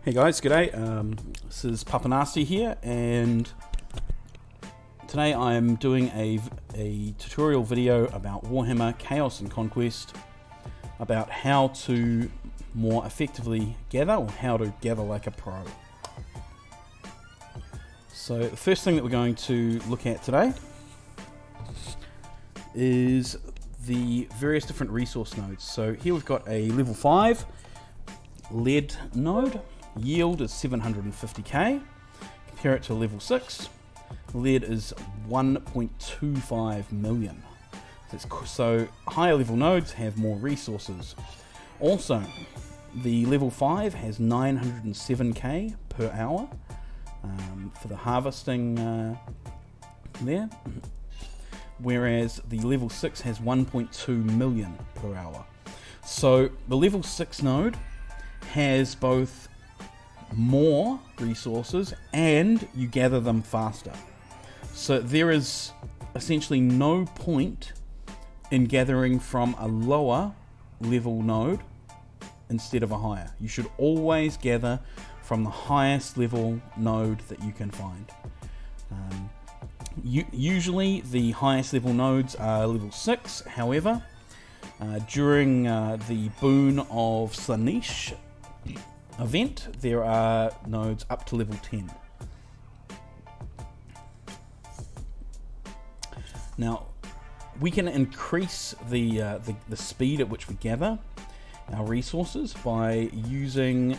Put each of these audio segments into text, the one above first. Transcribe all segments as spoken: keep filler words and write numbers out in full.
Hey guys, g'day. Um, this is PapaNasty here, and today I'm doing a, a tutorial video about Warhammer Chaos and Conquest, about how to more effectively gather, or how to gather like a pro. So the first thing that we're going to look at today is the various different resource nodes. So here we've got a level five lead node. Yield is seven hundred fifty K. Compare it to level six. Lead is one point two five million. So higher level nodes have more resources. Also, the level five has nine hundred seven K per hour um, for the harvesting uh, there, whereas the level six has one point two million per hour. So the level six node has both more resources and you gather them faster. So there is essentially no point in gathering from a lower level node instead of a higher. You should always gather from the highest level node that you can find. Um, you, usually the highest level nodes are level six. However, uh, during uh, the Boon of Slaanesh Event, there are nodes up to level ten. Now, we can increase the, uh, the the speed at which we gather our resources by using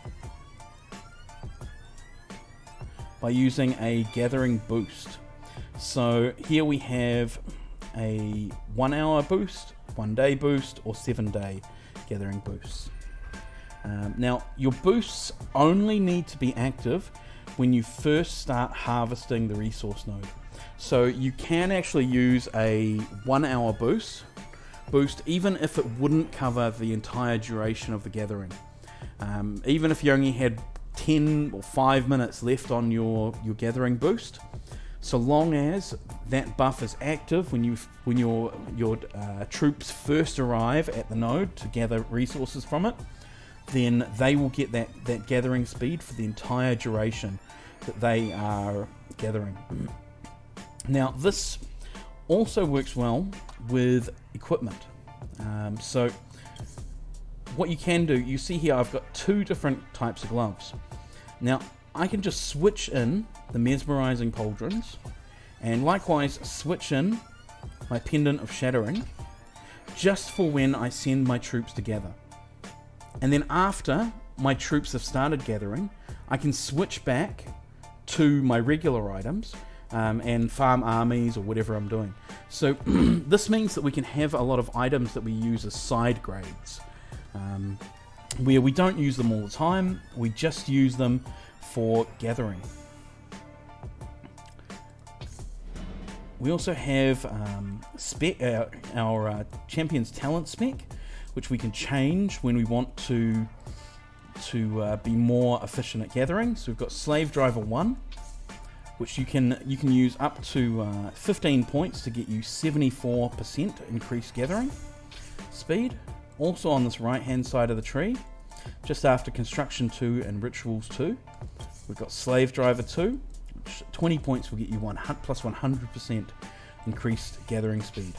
by using a gathering boost. So here we have a one hour boost, one day boost, or seven day gathering boosts. Um, now, your boosts only need to be active when you first start harvesting the resource node. So you can actually use a one hour boost, boost even if it wouldn't cover the entire duration of the gathering. Um, even if you only had ten or five minutes left on your, your gathering boost, so long as that buff is active when, you, when your, your uh, troops first arrive at the node to gather resources from it, then they will get that, that gathering speed for the entire duration that they are gathering. Now, this also works well with equipment. Um, so what you can do, you see here I've got two different types of gloves. Now, I can just switch in the mesmerizing pauldrons, and likewise switch in my pendant of shattering, just for when I send my troops together. And then after my troops have started gathering, I can switch back to my regular items um, and farm armies or whatever I'm doing. So this means that we can have a lot of items that we use as side grades, um, where we don't use them all the time, we just use them for gathering. We also have um, spec, uh, our uh, Champion's Talent Spec, which we can change when we want to to uh, be more efficient at gathering. So we've got Slave Driver one, which you can you can use up to uh, fifteen points to get you seventy-four percent increased gathering speed. Also on this right hand side of the tree, just after Construction two and Rituals two, we've got Slave Driver two, which twenty points will get you one plus one hundred percent increased gathering speed.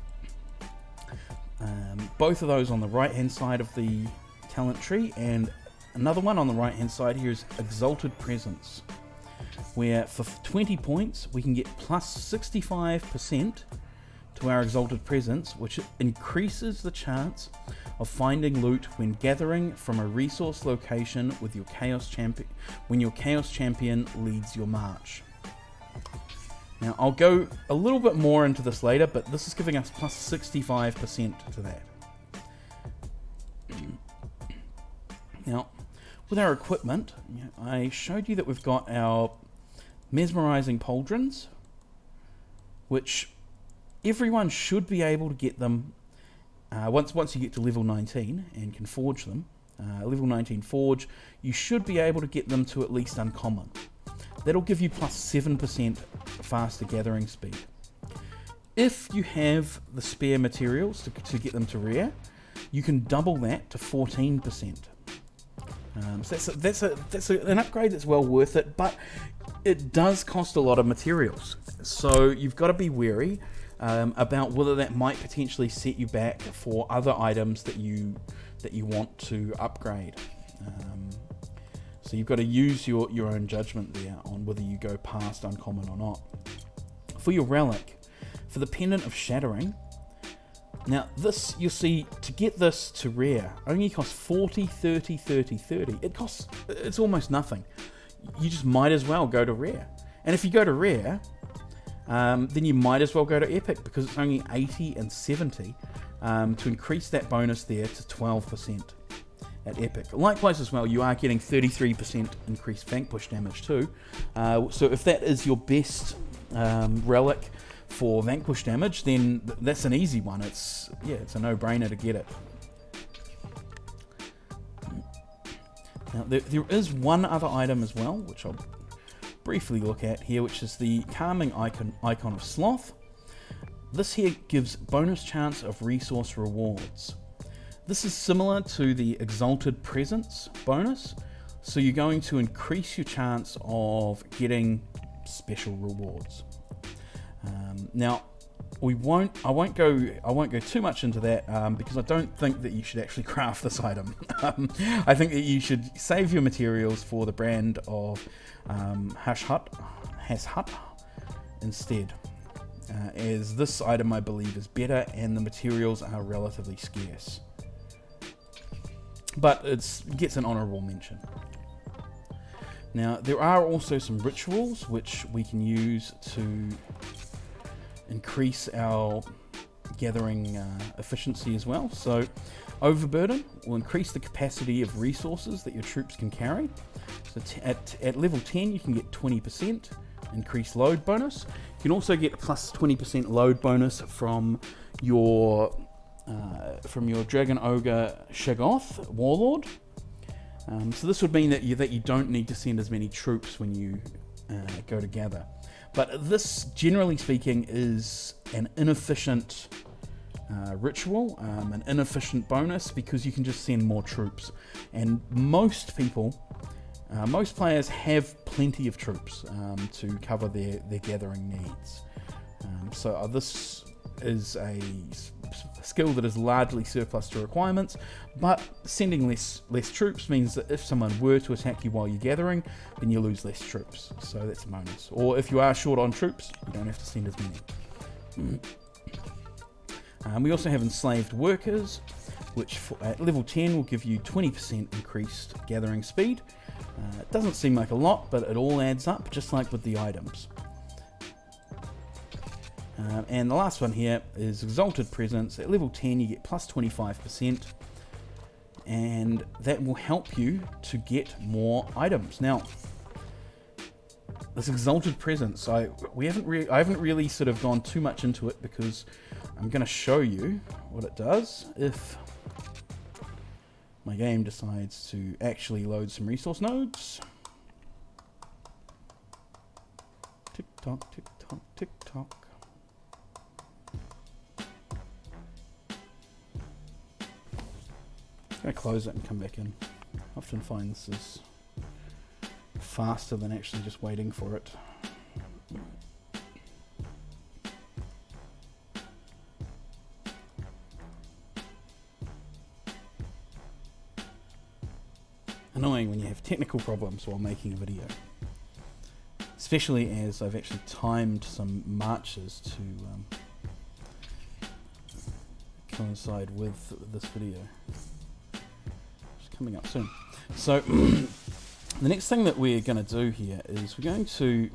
Um, both of those on the right hand side of the talent tree, and another one on the right hand side here is Exalted Presence, where for twenty points we can get plus sixty-five percent to our Exalted Presence, which increases the chance of finding loot when gathering from a resource location with your Chaos Champion when your Chaos Champion leads your march. Now, I'll go a little bit more into this later, but this is giving us plus sixty-five percent to that. Now, with our equipment, I showed you that we've got our mesmerizing pauldrons, which everyone should be able to get them uh, once, once you get to level nineteen and can forge them. Uh, level nineteen forge, you should be able to get them to at least uncommon. That'll give you plus seven percent faster gathering speed. If you have the spare materials to, to get them to rare, you can double that to fourteen percent. Um, so that's a, that's a, that's a, an upgrade that's well worth it, but it does cost a lot of materials. So you've got to be wary um, about whether that might potentially set you back for other items that you that you want to upgrade. Um, so you've got to use your, your own judgment there on whether you go past uncommon or not. For your relic, for the Pendant of Shattering, now this, you'll see, to get this to rare only costs forty, thirty, thirty, thirty. It costs, it's almost nothing. You just might as well go to rare. And if you go to rare, um, then you might as well go to epic, because it's only eighty and seventy um, to increase that bonus there to twelve percent at epic. Likewise as well, you are getting thirty-three percent increased vanquish damage too. Uh, so if that is your best um, relic for vanquish damage, then th that's an easy one. It's yeah, it's a no-brainer to get it. Now there, there is one other item as well, which I'll briefly look at here, which is the calming icon icon of sloth. This here gives bonus chance of resource rewards. This is similar to the Exalted Presence bonus, so you're going to increase your chance of getting special rewards. Um, now, we won't. I won't go. I won't go too much into that um, because I don't think that you should actually craft this item. um, I think that you should save your materials for the brand of um, Hash Hut, Has Hut instead, uh, as this item I believe is better and the materials are relatively scarce. But it gets an honourable mention. Now, there are also some rituals which we can use to increase our gathering uh, efficiency as well. So, Overburden will increase the capacity of resources that your troops can carry. So t at, at level ten, you can get twenty percent increased load bonus. You can also get plus twenty percent load bonus from your Uh, from your Dragon Ogre Shoggoth Warlord. Um, so this would mean that you that you don't need to send as many troops when you uh, go to gather. But this, generally speaking, is an inefficient uh, ritual, um, an inefficient bonus, because you can just send more troops. And most people, uh, most players have plenty of troops um, to cover their, their gathering needs. Um, so uh, this is a skill that is largely surplus to requirements, but sending less less troops means that if someone were to attack you while you're gathering, then you lose less troops, so that's a bonus. Or if you are short on troops, you don't have to send as many. um, we also have Enslaved Workers, which for, at level ten will give you twenty percent increased gathering speed. Uh, it doesn't seem like a lot, but it all adds up, just like with the items. Um, and the last one here is Exalted Presence. At level ten you get plus twenty-five percent, and that will help you to get more items. Now, this Exalted Presence, I we haven't re I haven't really sort of gone too much into it, because I'm going to show you what it does if my game decides to actually load some resource nodes. Tick tock, tick tock, tick tock. I'm going to close it and come back in. I often find this is faster than actually just waiting for it. Annoying when you have technical problems while making a video. Especially as I've actually timed some marches to um, coincide with this video. Coming up soon. So the next thing that we're going to do here is we're going to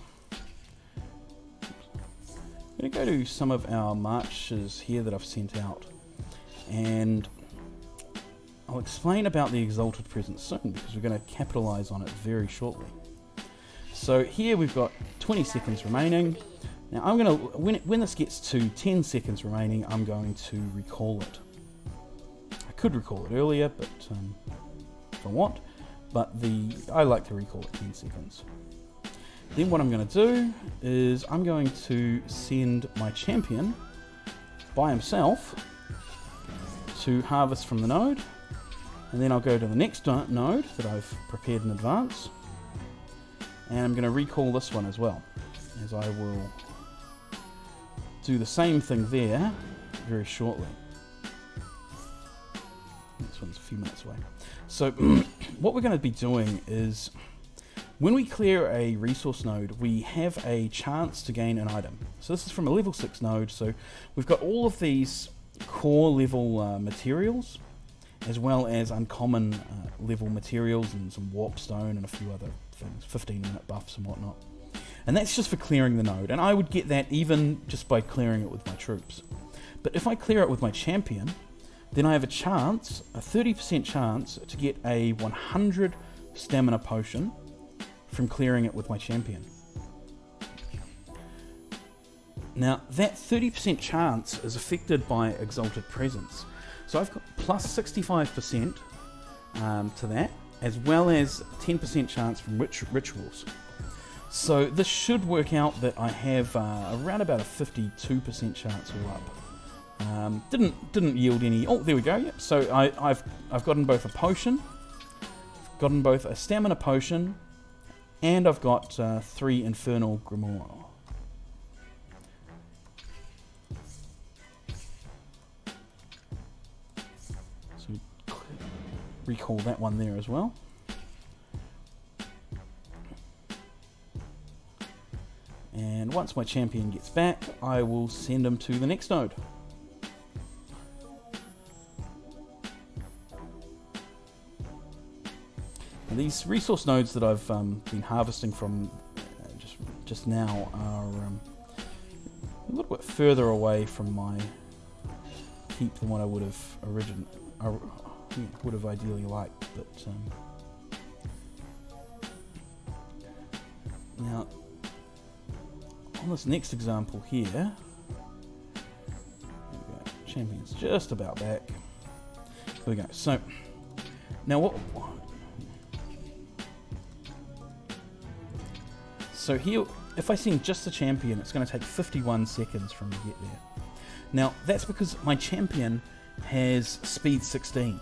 we're going to go to some of our marches here that I've sent out, and I'll explain about the Exalted Presence soon, because we're going to capitalize on it very shortly. So here we've got twenty seconds remaining. Now I'm going to, when, it, when this gets to ten seconds remaining, I'm going to recall it. I could recall it earlier, but um, if I want, but the I like to recall at ten seconds. Then what I'm going to do is I'm going to send my champion by himself to harvest from the node, And then I'll go to the next node that I've prepared in advance. And I'm going to recall this one as well, as I will do the same thing there very shortly. This one's a few minutes away. So what we're going to be doing is, when we clear a resource node, we have a chance to gain an item. So this is from a level six node, so we've got all of these core level uh, materials, as well as uncommon uh, level materials and some warp stone and a few other things, fifteen minute buffs and whatnot. And that's just for clearing the node, and I would get that even just by clearing it with my troops. But if I clear it with my champion, then I have a chance, a thirty percent chance, to get a one hundred stamina potion from clearing it with my champion. Now, that thirty percent chance is affected by Exalted Presence. So I've got plus sixty-five percent um, to that, as well as ten percent chance from rit rituals. So this should work out that I have uh, around about a fifty-two percent chance all up. Um, didn't didn't yield any. Oh, there we go. Yep. So I, I've I've gotten both a potion, I've gotten both a stamina potion, and I've got uh, three infernal grimoire. So recall that one there as well. And once my champion gets back, I will send him to the next node. And these resource nodes that I've um, been harvesting from uh, just just now are um, a little bit further away from my keep than what I would have origin uh, would have ideally liked. But um, now, on this next example here, there we go. Champion's just about back. There we go. So now what? So here, if I send just the champion, it's going to take fifty-one seconds for me to get there. Now that's because my champion has speed sixteen.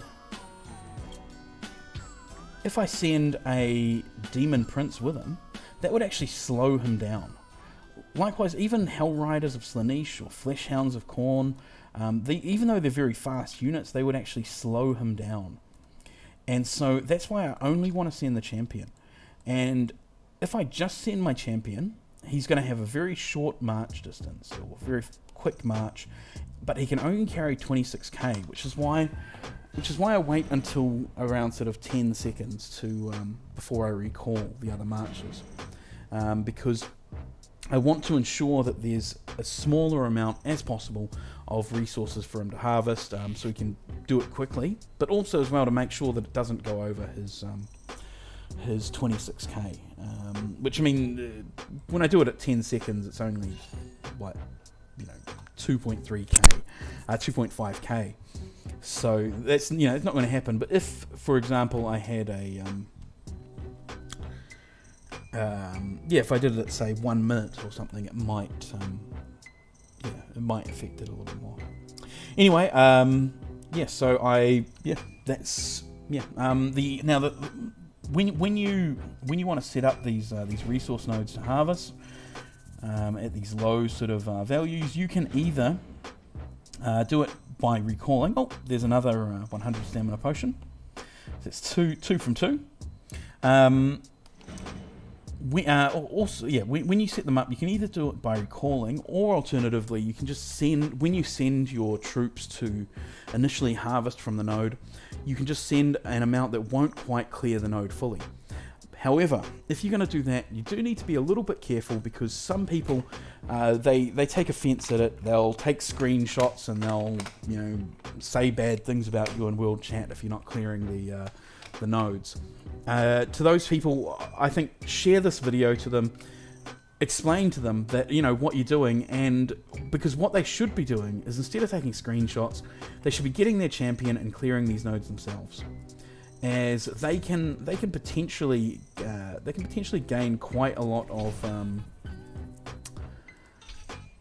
If I send a demon prince with him, that would actually slow him down. Likewise, even Hell Riders of Slaanesh or Flesh Hounds of Khorne, um, they, even though they're very fast units, they would actually slow him down. And so that's why I only want to send the champion. And if I just send my champion, he's going to have a very short march distance, or very quick march, but he can only carry twenty-six K, which is why, which is why I wait until around sort of ten seconds to um, before I recall the other marches, um, because I want to ensure that there's a smaller amount as possible of resources for him to harvest, um, so he can do it quickly, but also as well to make sure that it doesn't go over his um, his twenty-six K, um, which I mean, uh, when I do it at ten seconds, it's only what, you know, two point three K, uh, two point five K. So that's, you know, it's not going to happen. But if, for example, I had a um, um, yeah, if I did it at say one minute or something, it might um, yeah, it might affect it a little more. Anyway, um, yeah, so I yeah, that's yeah. Um, the now the When, when you when you want to set up these uh, these resource nodes to harvest um, at these low sort of uh, values, you can either uh, do it by recalling. Oh, there's another uh, one hundred stamina potion. That's two two from two. Um, we, uh, also, yeah, when, when you set them up, you can either do it by recalling, or alternatively, you can just send, when you send your troops to initially harvest from the node, you can just send an amount that won't quite clear the node fully. However, if you're going to do that, you do need to be a little bit careful, because some people, uh, they, they take offense at it. They'll take screenshots and they'll, you know, say bad things about you in world chat if you're not clearing the, uh, the nodes. Uh, to those people, I think share this video to them, explain to them that, you know, what you're doing, and because what they should be doing is, instead of taking screenshots, they should be getting their champion and clearing these nodes themselves, as they can they can potentially uh, they can potentially gain quite a lot of um,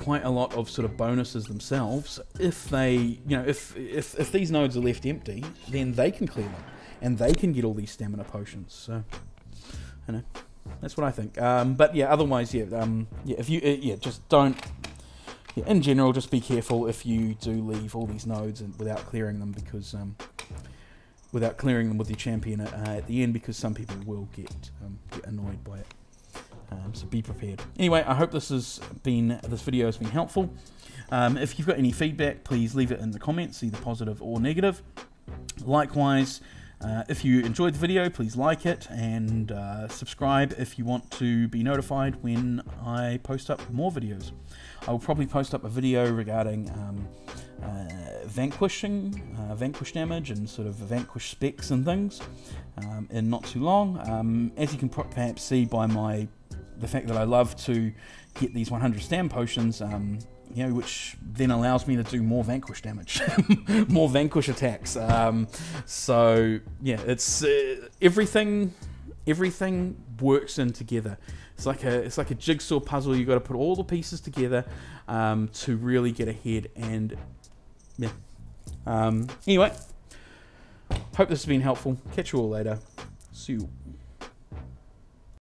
quite a lot of sort of bonuses themselves. If they, you know, if if if these nodes are left empty, then they can clear them, and they can get all these stamina potions. So, you know, that's what I think. Um, but yeah, otherwise, yeah, um, yeah, if you, uh, yeah, just don't. Yeah, in general, just be careful if you do leave all these nodes and without clearing them, because um, without clearing them with your champion at, uh, at the end, because some people will get, um, get annoyed by it. Um, so be prepared. Anyway, I hope this has been this video has been helpful. Um, if you've got any feedback, please leave it in the comments, either positive or negative. Likewise, uh, if you enjoyed the video, please like it and uh, subscribe if you want to be notified when I post up more videos. I will probably post up a video regarding um, uh, vanquishing, uh, vanquish damage, and sort of vanquish specs and things um, in not too long. Um, as you can perhaps see by my the fact that I love to get these one hundred stam potions, um, you know, which then allows me to do more vanquish damage, more vanquish attacks. Um, so yeah, it's uh, everything. Everything works in together. It's like a it's like a jigsaw puzzle. You got to put all the pieces together um, to really get ahead. And yeah. Um, anyway, hope this has been helpful. Catch you all later. See you.